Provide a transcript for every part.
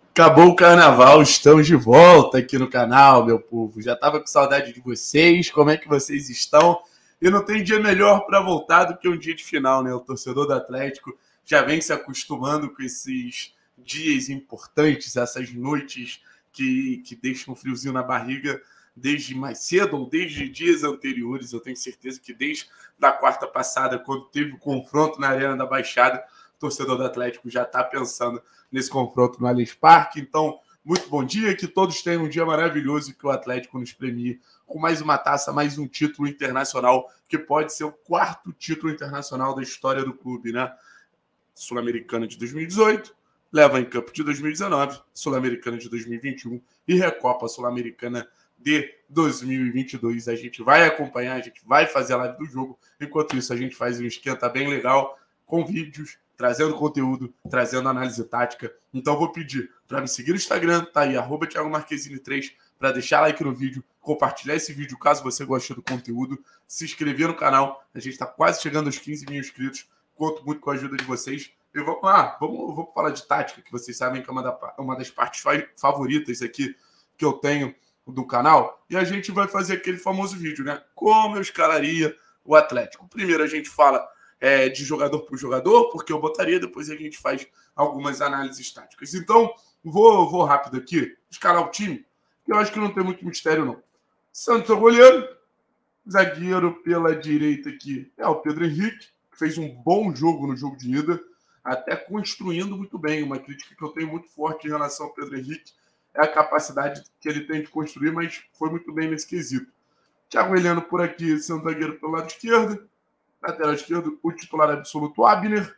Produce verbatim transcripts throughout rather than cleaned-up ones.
Acabou o carnaval, estamos de volta aqui no canal, meu povo. Já estava com saudade de vocês, como é que vocês estão? E não tem dia melhor para voltar do que um dia de final, né? O torcedor do Atlético já vem se acostumando com esses dias importantes, essas noites que, que deixam um friozinho na barriga desde mais cedo ou desde dias anteriores. Eu tenho certeza que desde a quarta passada, quando teve o confronto na Arena da Baixada, o torcedor do Atlético já está pensando nesse confronto no Allianz Parque. Então, muito bom dia, que todos tenham um dia maravilhoso e que o Atlético nos premie com mais uma taça, mais um título internacional, que pode ser o quarto título internacional da história do clube, né? Sul-Americana de dois mil e dezoito, Leva em Cup de dois mil e dezenove, Sul-Americana de dois mil e vinte e um e Recopa Sul-Americana de dois mil e vinte e dois. A gente vai acompanhar, a gente vai fazer a live do jogo. Enquanto isso, a gente faz um esquenta bem legal com vídeos, trazendo conteúdo, trazendo análise tática. Então, vou pedir para me seguir no Instagram, tá aí, arroba Thiago Marquezine três, para deixar like no vídeo, compartilhar esse vídeo caso você goste do conteúdo, se inscrever no canal. A gente está quase chegando aos quinze mil inscritos. Conto muito com a ajuda de vocês. E vamos lá, vamos, vamos falar de tática, que vocês sabem que é uma, da, uma das partes favoritas aqui que eu tenho do canal. E a gente vai fazer aquele famoso vídeo, né? Como eu escalaria o Atlético. Primeiro a gente fala é, de jogador por jogador, porque eu botaria, depois a gente faz algumas análises táticas. Então, vou, vou rápido aqui, escalar o time, que eu acho que não tem muito mistério, não. Santos é o goleiro, zagueiro pela direita aqui é o Pedro Henrique, que fez um bom jogo no jogo de ida, até construindo muito bem. Uma crítica que eu tenho muito forte em relação ao Pedro Henrique é a capacidade que ele tem de construir, mas foi muito bem nesse quesito. Thiago Heleno por aqui, sendo zagueiro pelo lado esquerdo. Lateral esquerdo, o titular absoluto Abner.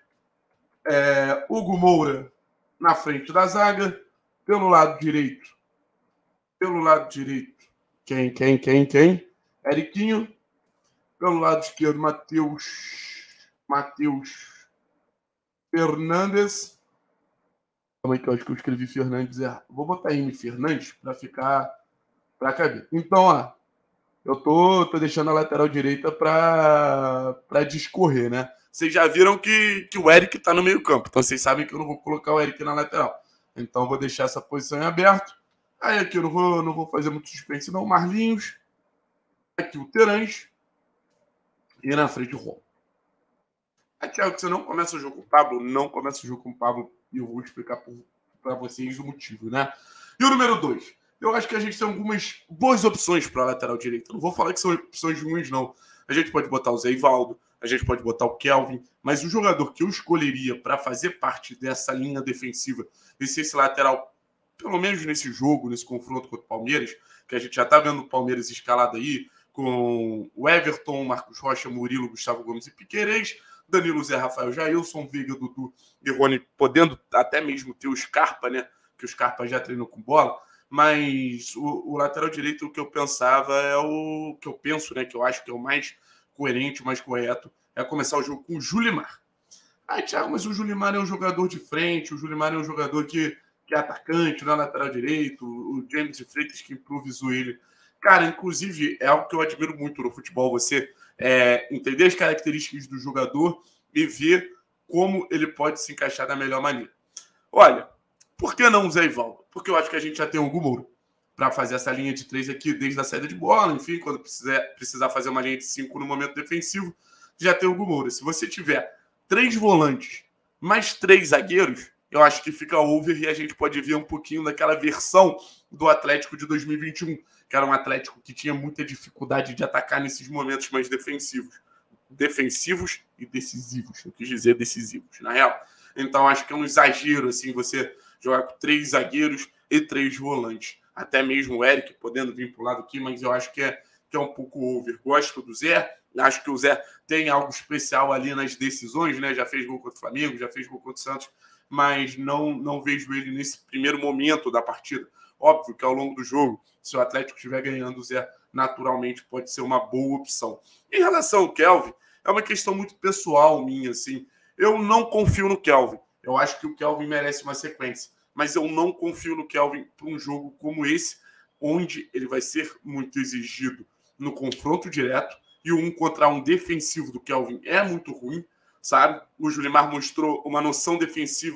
É, Hugo Moura na frente da zaga. Pelo lado direito. Pelo lado direito. Quem, quem, quem, quem? Eriquinho. Pelo lado esquerdo, Matheus. Matheus Fernandes. Calma aí que eu acho que eu escrevi Fernandes errado. Vou botar M Fernandes para ficar para caber. Então, ó, eu tô, tô deixando a lateral direita para discorrer, né? Vocês já viram que, que o Eric tá no meio campo, então vocês sabem que eu não vou colocar o Eric na lateral. Então, vou deixar essa posição em aberto. Aí aqui eu não vou, não vou fazer muito suspense, não. Marlinhos. Aqui o Terãs. E na frente o Ron. Aí, Thiago, você não começa o jogo com o Pablo? Não começa o jogo com o Pablo. E eu vou explicar para vocês o motivo, né? E o número dois. Eu acho que a gente tem algumas boas opções para a lateral direita. Não vou falar que são opções ruins, não. A gente pode botar o Zé Ivaldo, a gente pode botar o Kelvin, mas o jogador que eu escolheria para fazer parte dessa linha defensiva, e ser esse lateral, pelo menos nesse jogo, nesse confronto contra o Palmeiras, que a gente já está vendo o Palmeiras escalado aí, com o Everton, Marcos Rocha, Murilo, Gustavo Gomes e Piquerez, Danilo, Zé, Rafael, Jailson, Veiga, Dudu e Rony, podendo até mesmo ter o Scarpa, né? Que o Scarpa já treinou com bola. Mas o, o lateral direito, o que eu pensava é o que eu penso, né? Que eu acho que é o mais coerente, o mais correto, é começar o jogo com o Julimar. Ah, Thiago, mas o Julimar é um jogador de frente, o Julimar é um jogador que, que é atacante na lateral direito, o James de Freitas que improvisou ele. Cara, inclusive, é algo que eu admiro muito no futebol, você é, entender as características do jogador e ver como ele pode se encaixar da melhor maneira. Olha, por que não o Zé Ivaldo? Porque eu acho que a gente já tem o Hugo Moura para fazer essa linha de três aqui desde a saída de bola, enfim, quando precisar, precisar fazer uma linha de cinco no momento defensivo, já tem o Hugo Moura. Se você tiver três volantes mais três zagueiros, eu acho que fica over e a gente pode ver um pouquinho daquela versão do Atlético de dois mil e vinte e um, que era um Atlético que tinha muita dificuldade de atacar nesses momentos mais defensivos. Defensivos e decisivos. Eu quis dizer decisivos, na real. Então, acho que é um exagero, assim, você jogar com três zagueiros e três volantes. Até mesmo o Eric podendo vir para o lado aqui, mas eu acho que é, que é um pouco over. Gosto do Zé. Acho que o Zé tem algo especial ali nas decisões, né? Já fez gol contra o Flamengo, já fez gol contra o Santos, mas não, não vejo ele nesse primeiro momento da partida. Óbvio que ao longo do jogo, se o Atlético estiver ganhando, o Zé naturalmente pode ser uma boa opção. Em relação ao Kelvin, é uma questão muito pessoal minha, assim. Eu não confio no Kelvin. Eu acho que o Kelvin merece uma sequência, mas eu não confio no Kelvin para um jogo como esse, onde ele vai ser muito exigido no confronto direto, e o um contra um defensivo do Kelvin é muito ruim, sabe? O Julimar mostrou uma noção defensiva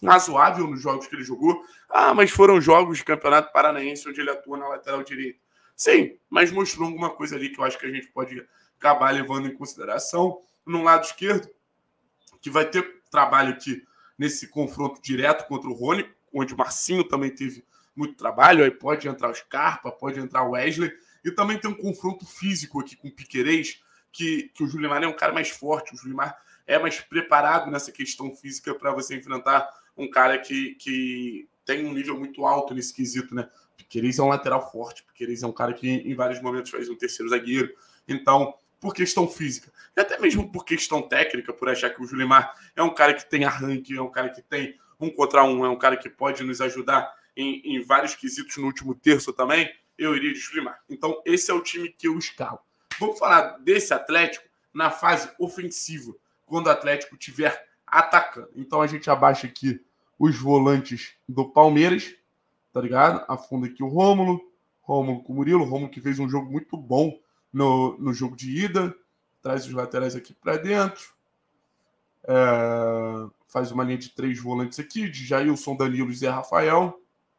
razoável nos jogos que ele jogou. Ah, mas foram jogos de Campeonato Paranaense onde ele atua na lateral direita. Sim, mas mostrou alguma coisa ali que eu acho que a gente pode acabar levando em consideração. No lado esquerdo, que vai ter trabalho aqui nesse confronto direto contra o Rony, onde o Marcinho também teve muito trabalho, aí pode entrar o Scarpa, pode entrar o Wesley, e também tem um confronto físico aqui com o Piquerez, que, que o Julimar é um cara mais forte, o Julimar é mais preparado nessa questão física para você enfrentar um cara que, que tem um nível muito alto nesse quesito, né? Piquerez é um lateral forte, Piquerez é um cara que em vários momentos faz um terceiro zagueiro, então, por questão física, e até mesmo por questão técnica, por achar que o Julimar é um cara que tem arranque, é um cara que tem um contra um, é um cara que pode nos ajudar em, em vários quesitos no último terço também, eu iria de Julimar. Então, esse é o time que eu escalo. Vamos falar desse Atlético na fase ofensiva, quando o Atlético estiver atacando. Então, a gente abaixa aqui os volantes do Palmeiras, tá ligado? Afunda aqui o Rômulo, Rômulo com o Murilo, Rômulo que fez um jogo muito bom no, no jogo de ida, traz os laterais aqui para dentro, é, faz uma linha de três volantes aqui, de Jailson, Danilo e Zé Rafael,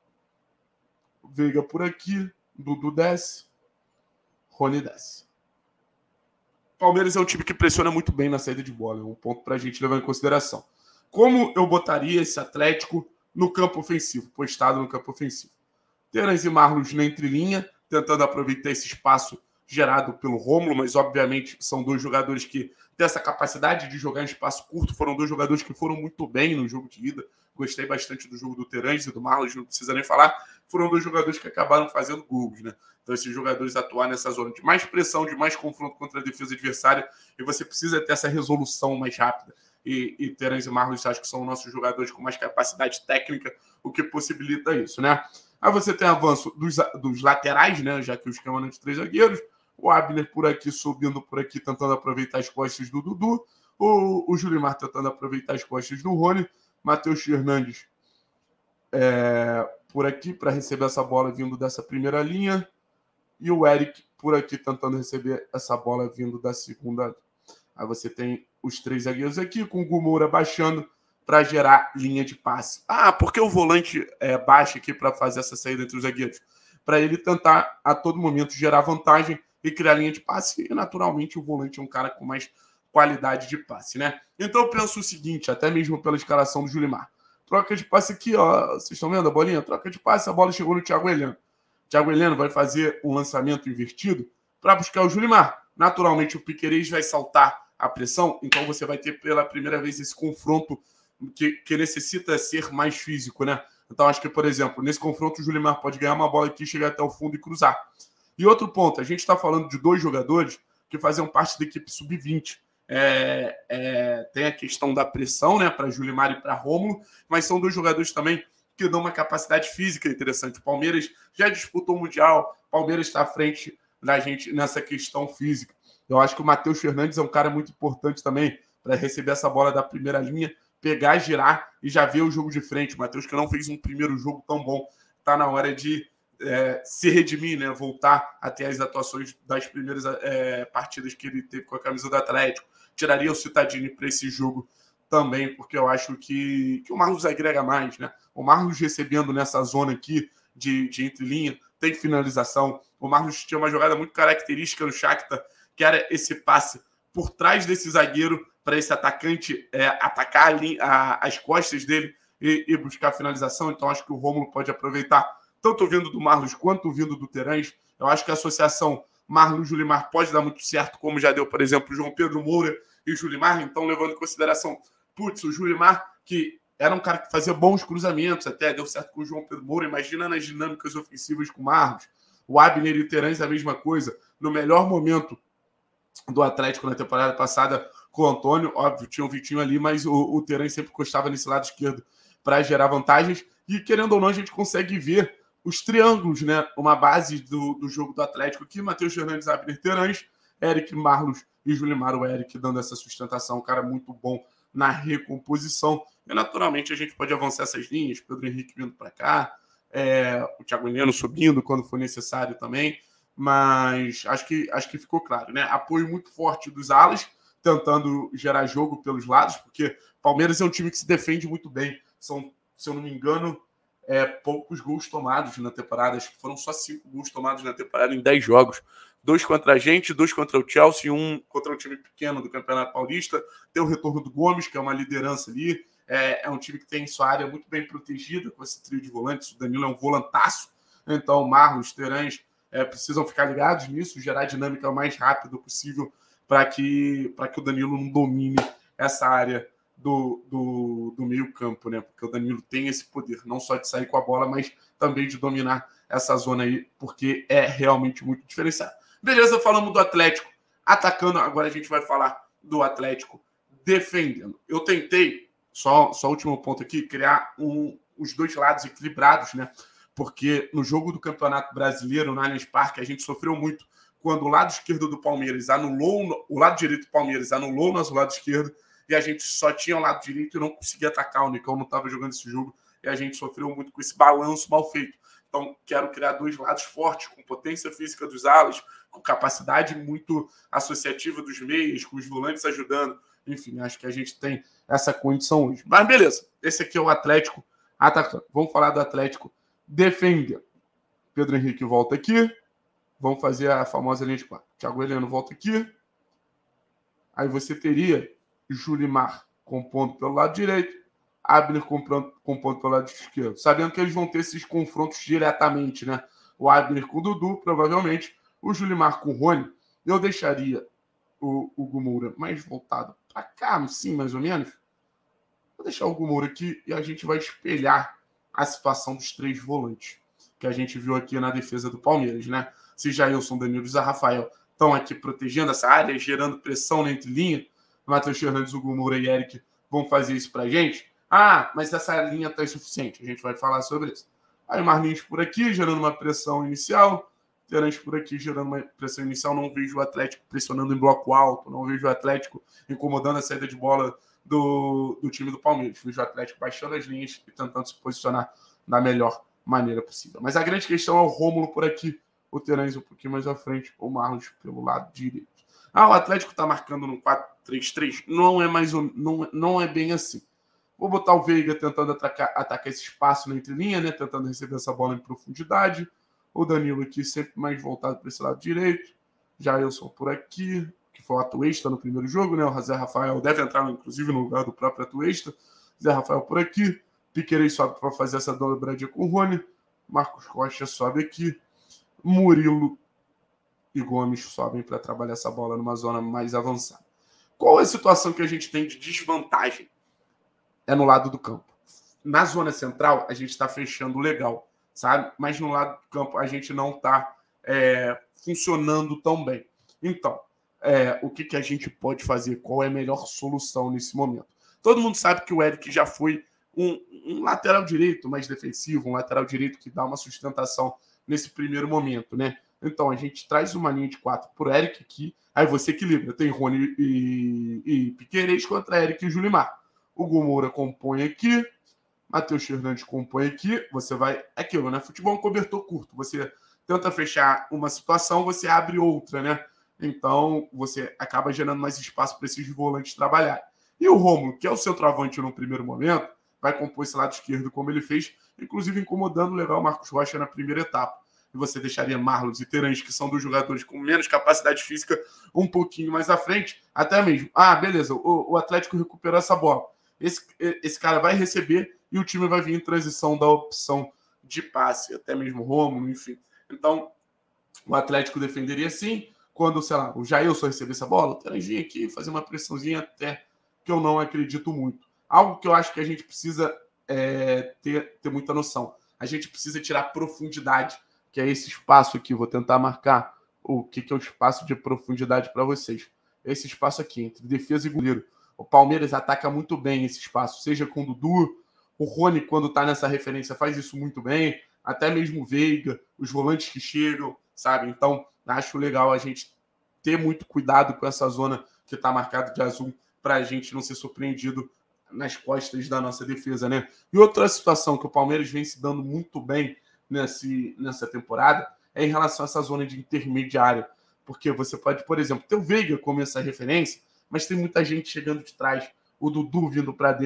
Veiga por aqui, Dudu desce, Rony desce. Palmeiras é um time que pressiona muito bem na saída de bola, é um ponto para a gente levar em consideração. Como eu botaria esse Atlético no campo ofensivo, postado no campo ofensivo? Terãs e Marlos na entrelinha, tentando aproveitar esse espaço gerado pelo Rômulo, mas obviamente são dois jogadores que têm essa capacidade de jogar em espaço curto, foram dois jogadores que foram muito bem no jogo de ida, gostei bastante do jogo do Terãs e do Marlos, não precisa nem falar, foram dois jogadores que acabaram fazendo gols, né? Então esses jogadores atuar nessa zona de mais pressão, de mais confronto contra a defesa adversária, e você precisa ter essa resolução mais rápida. E, e Terãs e Marlos acho que são nossos jogadores com mais capacidade técnica, o que possibilita isso, né? Aí você tem avanço dos, dos laterais, né? Já que o esquema não é de três zagueiros, o Abner por aqui, subindo por aqui, tentando aproveitar as costas do Dudu, o, o Julimar tentando aproveitar as costas do Rony, Matheus Fernandes é, por aqui para receber essa bola vindo dessa primeira linha, e o Eric por aqui tentando receber essa bola vindo da segunda. Aí você tem os três zagueiros aqui, com o Gumura baixando para gerar linha de passe. Ah, por que o volante é, baixa aqui para fazer essa saída entre os zagueiros? Para ele tentar, a todo momento, gerar vantagem e criar linha de passe. E, naturalmente, o volante é um cara com mais qualidade de passe, né? Então, eu penso o seguinte, até mesmo pela escalação do Julimar. Troca de passe aqui, ó. Vocês estão vendo a bolinha? Troca de passe, a bola chegou no Thiago Heleno. Thiago Heleno vai fazer um lançamento invertido para buscar o Julimar. Naturalmente, o Piquerez vai saltar a pressão, então você vai ter pela primeira vez esse confronto que, que necessita ser mais físico, né? Então, acho que, por exemplo, nesse confronto, o Julimar pode ganhar uma bola aqui, chegar até o fundo e cruzar. E outro ponto, a gente está falando de dois jogadores que faziam parte da equipe sub vinte. É, é, tem a questão da pressão, né, para Julimar e para Rômulo, mas são dois jogadores também que dão uma capacidade física interessante. O Palmeiras já disputou o Mundial, o Palmeiras está à frente da gente nessa questão física. Eu acho que o Matheus Fernandes é um cara muito importante também para receber essa bola da primeira linha, pegar, girar e já ver o jogo de frente. O Matheus, que não fez um primeiro jogo tão bom, está na hora de é, se redimir, né? Voltar até as atuações das primeiras é, partidas que ele teve com a camisa do Atlético. Tiraria o Cittadini para esse jogo também, porque eu acho que, que o Marlos agrega mais, né? O Marlos recebendo nessa zona aqui de, de entrelinha, tem finalização. O Marlos tinha uma jogada muito característica no Shakhtar, que era esse passe por trás desse zagueiro para esse atacante é, atacar ali, a, as costas dele e, e buscar a finalização. Então, acho que o Rômulo pode aproveitar, tanto vindo do Marlos quanto vindo do Terãs. Eu acho que a associação Marlos-Julimar pode dar muito certo, como já deu, por exemplo, João Pedro Moura e Julimar. Então, levando em consideração, putz, o Julimar, que era um cara que fazia bons cruzamentos, até deu certo com o João Pedro Moura. Imagina nas dinâmicas ofensivas com o Marlos. O Abner e o Terãs, a mesma coisa. No melhor momento do Atlético na temporada passada com o Antônio, óbvio, tinha o Vitinho ali, mas o, o Terãs sempre encostava nesse lado esquerdo para gerar vantagens, e querendo ou não, a gente consegue ver os triângulos, né? Uma base do, do jogo do Atlético aqui, Matheus Fernandes, Abner, Terãs, Eric, Marlos e Julimar, o Eric dando essa sustentação, um cara muito bom na recomposição, e naturalmente a gente pode avançar essas linhas, Pedro Henrique vindo para cá, é, o Thiago Heleno subindo quando for necessário também, mas acho que, acho que ficou claro, né? Apoio muito forte dos alas, tentando gerar jogo pelos lados, porque Palmeiras é um time que se defende muito bem. são, se eu não me engano, é, poucos gols tomados na temporada. Acho que foram só cinco gols tomados na temporada em dez jogos. Dois contra a gente, dois contra o Chelsea, um contra um time pequeno do Campeonato Paulista. Tem o retorno do Gomes, que é uma liderança ali. É, é um time que tem sua área muito bem protegida com esse trio de volantes. O Danilo é um volantaço. Então, Marlos, Terãs é, precisam ficar ligados nisso, gerar a dinâmica o mais rápido possível para que, para que o Danilo não domine essa área do, do, do meio campo, né? Porque o Danilo tem esse poder, não só de sair com a bola, mas também de dominar essa zona aí, porque é realmente muito diferenciado. Beleza, falamos do Atlético atacando, agora a gente vai falar do Atlético defendendo. Eu tentei, só, só último ponto aqui, criar um, os dois lados equilibrados, né? Porque no jogo do Campeonato Brasileiro, no Allianz Parque, a gente sofreu muito quando o lado esquerdo do Palmeiras anulou, o lado direito do Palmeiras anulou o nosso lado esquerdo, e a gente só tinha o lado direito e não conseguia atacar. O Nicão não estava jogando esse jogo, e a gente sofreu muito com esse balanço mal feito. Então, quero criar dois lados fortes, com potência física dos alas, com capacidade muito associativa dos meias, com os volantes ajudando. Enfim, acho que a gente tem essa condição hoje. Mas beleza, esse aqui é o Atlético atacando. Vamos falar do Atlético defendendo. Pedro Henrique volta aqui. Vamos fazer a famosa linha de quatro. Thiago Heleno volta aqui. Aí você teria Julimar compondo pelo lado direito, Abner compondo, compondo pelo lado esquerdo. Sabendo que eles vão ter esses confrontos diretamente, né? O Abner com o Dudu, provavelmente. O Julimar com o Rony. Eu deixaria o, o Gumura mais voltado para cá, sim, mais ou menos. Vou deixar o Gumura aqui e a gente vai espelhar a situação dos três volantes que a gente viu aqui na defesa do Palmeiras, né? Se Jailson, Danilo e Zé Rafael estão aqui protegendo essa área, gerando pressão na entrelinha, Matheus Fernandes, o Gumura e Eric vão fazer isso pra gente. Ah, mas essa linha tá insuficiente. A gente vai falar sobre isso. Aí Marlins por aqui, gerando uma pressão inicial. Terãs por aqui, gerando uma pressão inicial. Não vejo o Atlético pressionando em bloco alto. Não vejo o Atlético incomodando a saída de bola do, do time do Palmeiras. Vejo o Atlético baixando as linhas e tentando se posicionar da melhor maneira possível. Mas a grande questão é o Rômulo por aqui. O Terãs um pouquinho mais à frente. O Marlos pelo lado direito. Ah, o Atlético está marcando no quatro três três. Não é mais um, não, não é bem assim. Vou botar o Veiga tentando atacar, atacar esse espaço na entrelinha, né? Tentando receber essa bola em profundidade. O Danilo aqui sempre mais voltado para esse lado direito. Jailson por aqui, que foi o Atuesta no primeiro jogo, né? O Zé Rafael deve entrar, inclusive, no lugar do próprio Atuesta. Zé Rafael por aqui. Piquerez sobe para fazer essa dobradinha com o Rony. Marcos Rocha sobe aqui. Murilo e Gomes sobem para trabalhar essa bola numa zona mais avançada. Qual é a situação que a gente tem de desvantagem? É no lado do campo. Na zona central, a gente está fechando legal, sabe? Mas no lado do campo, a gente não está é, funcionando tão bem. Então, é, o que, que a gente pode fazer? Qual é a melhor solução nesse momento? Todo mundo sabe que o Eric já foi um, um lateral direito mais defensivo, um lateral direito que dá uma sustentação nesse primeiro momento, né? Então, a gente traz uma linha de quatro por Eric aqui, aí você equilibra. Tem Rony e, e Piquerez contra Eric e Julimar. O Gumura compõe aqui, Matheus Fernandes compõe aqui, você vai... É aquilo, né? Futebol é um cobertor curto. Você tenta fechar uma situação, você abre outra, né? Então, você acaba gerando mais espaço para esses volantes trabalharem. E o Rômulo, que é o centroavante no primeiro momento, vai compor esse lado esquerdo como ele fez, inclusive incomodando legal o Marcos Rocha na primeira etapa. E você deixaria Marlos e Terãs, que são dois jogadores com menos capacidade física, um pouquinho mais à frente, até mesmo. Ah, beleza, o, o Atlético recuperou essa bola. Esse, esse cara vai receber e o time vai vir em transição da opção de passe, até mesmo Rômulo, enfim. Então, o Atlético defenderia sim, quando, sei lá, o Jailson receber essa bola, o Terãs vinha aqui fazer uma pressãozinha até que eu não acredito muito. Algo que eu acho que a gente precisa é, ter, ter muita noção. A gente precisa tirar profundidade, que é esse espaço aqui. Vou tentar marcar o que, que é o espaço de profundidade para vocês. Esse espaço aqui, entre defesa e goleiro. O Palmeiras ataca muito bem esse espaço, seja com o Dudu, o Rony, quando está nessa referência, faz isso muito bem, até mesmo o Veiga, os volantes que chegam, sabe? Então, acho legal a gente ter muito cuidado com essa zona que está marcada de azul, para a gente não ser surpreendido nas costas da nossa defesa, né? E outra situação que o Palmeiras vem se dando muito bem nesse, nessa temporada é em relação a essa zona de intermediária. Porque você pode, por exemplo, ter o Veiga como essa referência, mas tem muita gente chegando de trás, o Dudu vindo para dentro.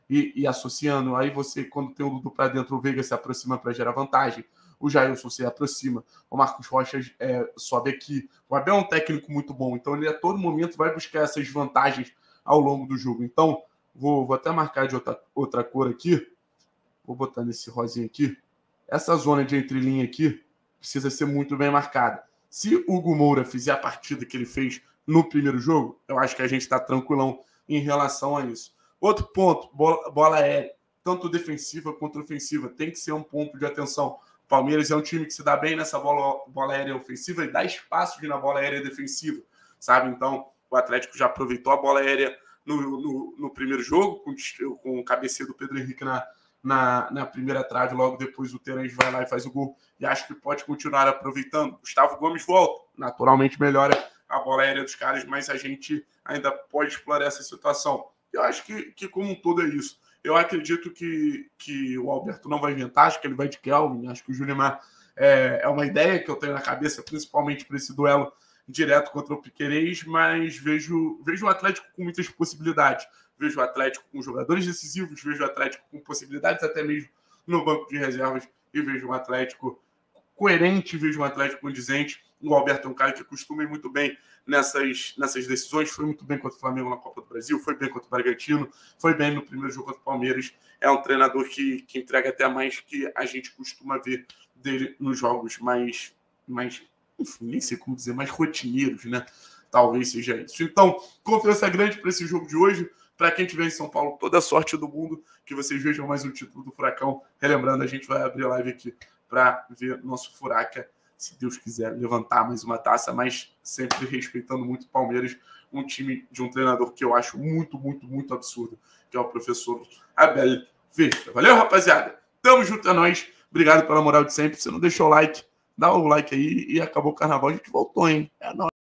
e, e associando. Aí você, quando tem o Dudu para dentro, o Veiga se aproxima para gerar vantagem. O Jailson se aproxima. O Marcos Rocha é, sobe aqui. O Abel é um técnico muito bom, então ele a todo momento vai buscar essas vantagens ao longo do jogo. Então, vou, vou até marcar de outra, outra cor aqui. Vou botar nesse rosinho aqui. Essa zona de entrelinha aqui precisa ser muito bem marcada. Se o Hugo Moura fizer a partida que ele fez no primeiro jogo, eu acho que a gente está tranquilão em relação a isso. Outro ponto, bola, bola aérea, tanto defensiva quanto ofensiva, tem que ser um ponto de atenção. O Palmeiras é um time que se dá bem nessa bola, bola aérea ofensiva e dá espaço na bola aérea defensiva, sabe? Então, o Atlético já aproveitou a bola aérea no, no, no primeiro jogo, com, com o cabeceio do Pedro Henrique na, na, na primeira trave, logo depois o Terãs vai lá e faz o gol, e acho que pode continuar aproveitando. Gustavo Gomes volta, naturalmente melhora a bola aérea dos caras, mas a gente ainda pode explorar essa situação. Eu acho que, que como um todo é isso. Eu acredito que, que o Alberto não vai inventar, acho que ele vai de Kelvin, acho que o Julimar é, é uma ideia que eu tenho na cabeça, principalmente para esse duelo direto contra o Piquerez, mas vejo, vejo o Atlético com muitas possibilidades. Vejo o Atlético com jogadores decisivos, vejo o Atlético com possibilidades até mesmo no banco de reservas e vejo um Atlético coerente, vejo um Atlético condizente. O Alberto é um cara que costuma ir muito bem nessas, nessas decisões, foi muito bem contra o Flamengo na Copa do Brasil, foi bem contra o Bragantino, foi bem no primeiro jogo contra o Palmeiras. É um treinador que, que entrega até mais que a gente costuma ver dele nos jogos mais, mais, enfim, nem sei como dizer, mais rotineiros, né? Talvez seja isso. Então, confiança grande para esse jogo de hoje. Para quem estiver em São Paulo, toda a sorte do mundo, que vocês vejam mais um título do Furacão. Relembrando, a gente vai abrir a live aqui para ver nosso Furaca, se Deus quiser, levantar mais uma taça, mas sempre respeitando muito o Palmeiras, um time de um treinador que eu acho muito, muito, muito absurdo, que é o professor Abel Ferreira. Valeu, rapaziada? Tamo junto, é nóis. Obrigado pela moral de sempre. Se não deixou o like, dá o like aí e acabou o carnaval. A gente voltou, hein? É nóis.